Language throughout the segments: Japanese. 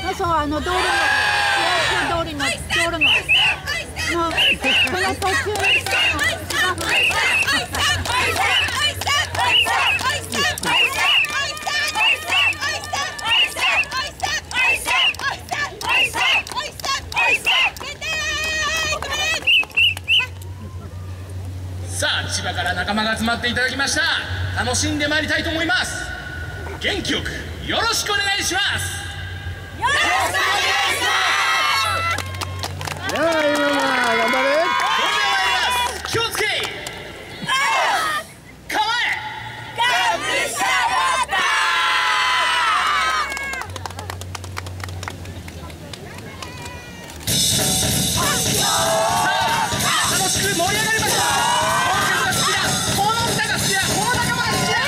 そう道路のこの途中にさあ、千葉から仲間が集まっていただきました。楽しんでまいりたいと思います。元気よくよろしくお願いします。 よろしくお願いします。やあ、今頑張れ。 気をつけ。構え。 がむしゃらだ。 さあ、楽しく盛り上がりました。この歌が好きだ。この仲間が好きだ。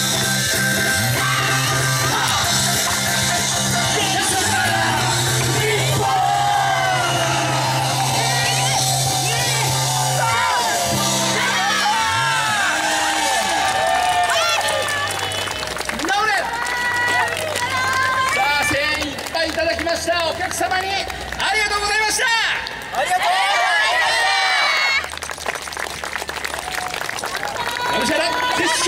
よりがとう。がむしゃら撤収。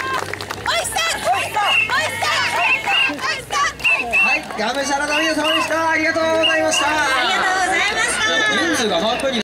はい、がむしゃらの皆様でした。ありがとうございました。 ありがとうございました。 人数が半分に